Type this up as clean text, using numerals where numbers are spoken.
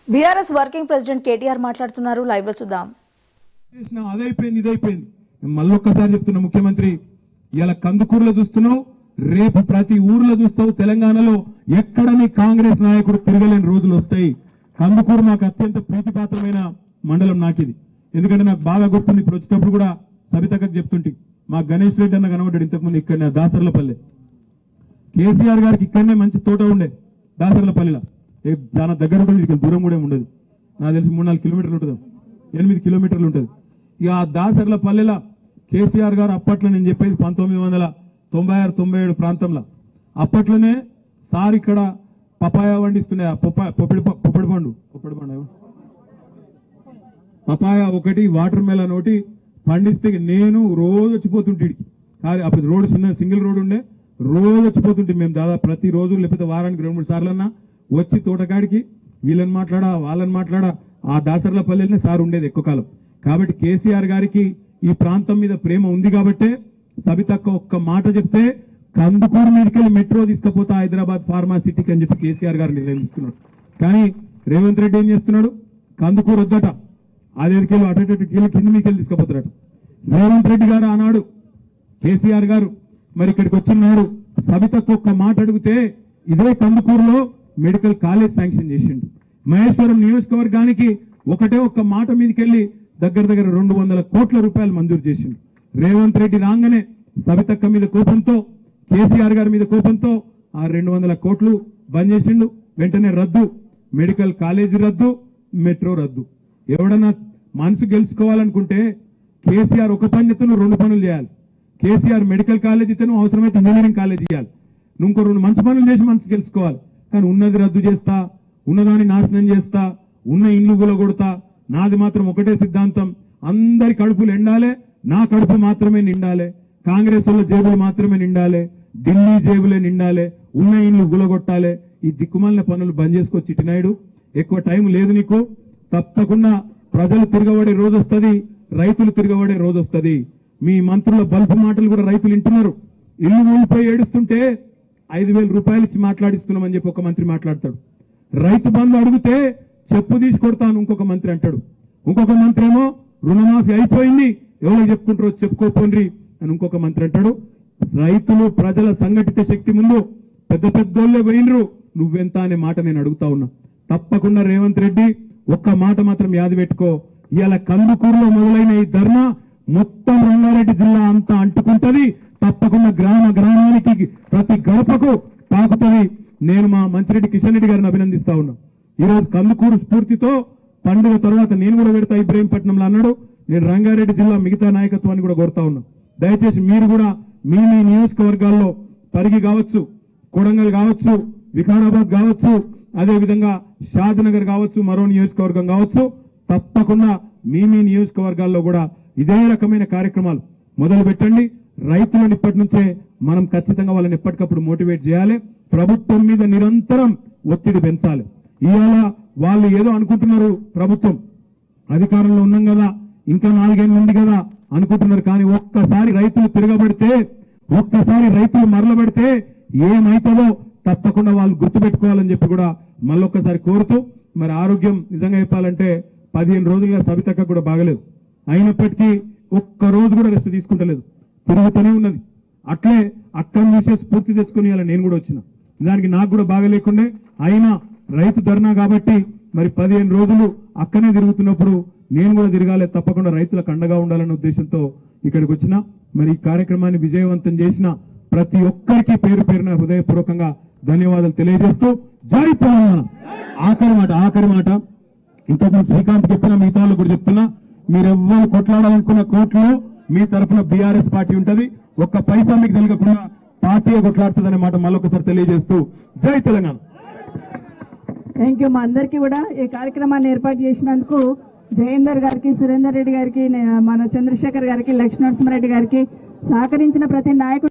BRS working president KTR మాట్లాడుతున్నారు. Live లో చూద్దాం. అదైపోయింది ఇదైపోయింది మళ్ళొక్కసారి చెప్తున్నా ముఖ్యమంత్రి, ఇలా కందుకూరులో చూస్తున్నావు, రేపు ప్రతి ఊర్లో చూస్తావు. తెలంగాణలో ఎక్కడ నీ కాంగ్రెస్ నాయకుడు తిరగలేని రోజులు వస్తాయి. కందుకూరు నాకు అత్యంత ప్రీతిపాత్రమైన మండలం నాకిది. ఎందుకంటే నాకు బాగా గుర్తుంది. ఇప్పుడు వచ్చేటప్పుడు కూడా సబితక్కకు చెప్తుంటే, మా గణేష్ రెడ్డి అన్న కనబడ్డాడు ఇంతకుముందు ఇక్కడ దాసర్లపల్లె. కేసీఆర్ గారికి ఇక్కడనే మంచి తోట ఉండే దాసర్లపల్లిలో, చాలా దగ్గర ఉంటుంది, ఇక్కడ దూరం కూడా ఉండదు. నాకు తెలిసి 3-4 కిలోమీటర్లు ఉంటుంది, 8 కిలోమీటర్లు ఉంటుంది. ఇక ఆ దాసర్లపల్లెలో కేసీఆర్ గారు అప్పట్లో, నేను చెప్పేది 1996-97 ప్రాంతంలో, అప్పట్లోనే సార్ ఇక్కడ పపాయ పండిస్తుండే. పొప్పడి పండు పపాయ ఒకటి, వాటర్ మెలన్ ఒకటి పండిస్తే నేను రోజు వచ్చిపోతుంటే, కానీ అప్పుడు రోడ్డు సింగిల్ రోడ్ ఉండే, రోజు వచ్చిపోతుంటే మేము దాదాపు ప్రతి రోజు లేకపోతే వారానికి 2-3 సార్లన్నా వచ్చి తోటకాడికి వీళ్ళని మాట్లాడా వాళ్ళని మాట్లాడా ఆ దాసర్లపల్లెనే సార్ ఉండేది ఎక్కువ కాలం. కాబట్టి కేసీఆర్ గారికి ఈ ప్రాంతం మీద ప్రేమ ఉంది కాబట్టే సబితక్క ఒక్క మాట చెప్తే కందుకూరు మీదకెళ్ళి మెట్రో తీసుకుపోతా హైదరాబాద్ ఫార్మా సిటీకి అని చెప్పి కేసీఆర్ గారు నిర్ణయం తీసుకున్నాడు. కానీ రేవంత్ రెడ్డి ఏం చేస్తున్నాడు, కందుకూరు వద్దట, అదేకెళ్ళి అటు కింద మీకెళ్ళి తీసుకుపోతారట. రేవంత్ రెడ్డి గారు ఆనాడు కేసీఆర్ గారు మరి ఇక్కడికి వచ్చినాడు, సబితకు ఒక్క మాట అడిగితే ఇదే కందుకూరులో మెడికల్ కాలేజ్ శాంక్షన్ చేసిండు. మహేశ్వరం నియోజకవర్గానికి ఒకటే ఒక్క మాట మీదకెళ్ళి దగ్గర 200 కోట్ల రూపాయలు మంజూరు చేసిండు. రేవంత్ రెడ్డి రాగానే సబితక్క మీద కోపంతో, కేసీఆర్ గారి మీద కోపంతో ఆ 200 కోట్లు బంద్ చేసిండు. వెంటనే రద్దు, మెడికల్ కాలేజీ రద్దు, మెట్రో రద్దు. ఎవడన్నా మనసు గెలుచుకోవాలనుకుంటే కేసీఆర్ ఒక పని చేస్తే 2 పనులు చేయాలి. కేసీఆర్ మెడికల్ కాలేజ్ ఇతను అవసరమైతే ఇంజనీరింగ్ కాలేజ్ ఇవ్వాలి. నువ్వు ఇంకో 2 మంచి పనులు చేసి మనసు గెలుచుకోవాలి. కానీ ఉన్నది రద్దు చేస్తా, ఉన్నదాన్ని నాశనం చేస్తా, ఉన్న ఇండ్లు గులగొడతా, నాది మాత్రం ఒకటే సిద్ధాంతం, అందరి కడుపులు ఎండాలే, నా కడుపు మాత్రమే నిండాలే, కాంగ్రెస్ వాళ్ళ జేబులు మాత్రమే నిండాలే, ఢిల్లీ జేబులే నిండాలే, ఉన్న ఇండ్లు గులగొట్టాలే. ఈ దిక్కుమాలిన పనులు బంద్ చేసుకో చిట్టినాయుడు, ఎక్కువ టైం లేదు నీకు. తప్పకుండా ప్రజలు తిరగబడే రోజు వస్తుంది, రైతులు తిరగబడే రోజు వస్తుంది. మీ మంత్రుల బల్బు మాటలు కూడా రైతులు వింటున్నారు. ఇల్లు ఊలిపోయి ఏడుస్తుంటే 5,000 రూపాయలు ఇచ్చి మాట్లాడిస్తున్నామని చెప్పి ఒక మంత్రి మాట్లాడతాడు. రైతు బంధు అడిగితే చెప్పు తీసి కొడతాను ఇంకొక మంత్రి అంటాడు. ఇంకొక మంత్రి ఏమో రుణమాఫీ అయిపోయింది, ఎవరికి చెప్పుకుంటారో చెప్పుకోపోండి అని ఇంకొక మంత్రి అంటాడు. రైతులు ప్రజల సంఘటిత శక్తి ముందు పెద్ద పెద్దోళ్ళే పోయినరు, నువ్వెంత అనే మాట నేను అడుగుతా ఉన్నా. తప్పకుండా రేవంత్ రెడ్డి ఒక్క మాట మాత్రం యాది పెట్టుకో, ఇవాళ కందుకూరులో మొదలైన ఈ ధర్నా మొత్తం రంగారెడ్డి జిల్లా అంతా అంటుకుంటది. తప్పకుండా గ్రామానికి ప్రతి గడపకు తాకుతుంది. నేను మా మంచిరెడ్డి కిషన్ రెడ్డి గారిని అభినందిస్తా ఉన్నా. ఈరోజు కందుకూరు స్ఫూర్తితో పండుగ తర్వాత నేను కూడా పెడతా ఇబ్రహీంపట్నంలో అన్నాడు. నేను రంగారెడ్డి జిల్లా మిగతా నాయకత్వాన్ని కూడా కోరుతా ఉన్నా. దయచేసి మీరు కూడా మీ నియోజకవర్గాల్లో పరిగి కావచ్చు, కొడంగల్ కావచ్చు, వికారాబాద్ కావచ్చు, అదేవిధంగా షాద్నగర్ కావచ్చు, మరో నియోజకవర్గం కావచ్చు, తప్పకుండా మీ నియోజకవర్గాల్లో కూడా ఇదే రకమైన కార్యక్రమాలు మొదలు పెట్టండి. రైతులను ఇప్పటి నుంచే మనం ఖచ్చితంగా వాళ్ళని ఎప్పటికప్పుడు మోటివేట్ చేయాలి. ప్రభుత్వం మీద నిరంతరం ఒత్తిడి పెంచాలి. ఇవాళ వాళ్ళు ఏదో అనుకుంటున్నారు, ప్రభుత్వం అధికారంలో ఉన్నాం కదా, ఇంకా 4 ఏళ్ళు ఉంది కదా అనుకుంటున్నారు. కానీ ఒక్కసారి రైతులు తిరగబడితే, ఒక్కసారి రైతులు మరలబడితే ఏమైతుందో తప్పకుండా వాళ్ళు గుర్తుపెట్టుకోవాలని చెప్పి కూడా మళ్ళొక్కసారి కోరుతూ, మరి ఆరోగ్యం నిజంగా చెప్పాలంటే 15 రోజులుగా సబితక్క కూడా బాగలేదు. అయినప్పటికీ ఒక్క రోజు కూడా రెస్ట్ తీసుకుంటలేదు, తిరుగుతూనే ఉన్నది. అట్లే అక్కడి నుంచే స్ఫూర్తి తెచ్చుకుని ఇలా నేను కూడా వచ్చిన. దానికి నాకు కూడా బాగలేకుండే, అయినా రైతు ధర్నా కాబట్టి మరి 15 రోజులు అక్కనే తిరుగుతున్నప్పుడు నేను కూడా తిరగాలి, తప్పకుండా రైతులకు అండగా ఉండాలనే ఉద్దేశంతో ఇక్కడికి వచ్చిన. మరి ఈ కార్యక్రమాన్ని విజయవంతం చేసిన ప్రతి ఒక్కరికి పేరు పేరున హృదయపూర్వకంగా ధన్యవాదాలు తెలియజేస్తూ, జై తెలంగాణ. ఆఖరి మాట ఇంతకుముందు శ్రీకాంత్ చెప్పిన, మిగతా వాళ్ళు కూడా చెప్తున్నా, మీరెవ్వరు కొట్లాడాలనుకున్న కోర్టులో మీ తరఫున బీఆర్ఎస్ పార్టీ ఉంటది. ఒక్క పైసా మీకు తెలియకుండా పార్టీ కొట్లాడుతుందనే మాట మళ్ళొకసారి తెలియజేస్తూ, జై తెలంగాణ. Thank you. మా అందరికీ కూడా ఈ కార్యక్రమాన్ని ఏర్పాటు చేసినందుకు జయేందర్ గారికి, సురేందర్ రెడ్డి గారికి, మన చంద్రశేఖర్ గారికి, లక్ష్మీనరసింహారెడ్డి గారికి, సహకరించిన ప్రతి నాయకుడు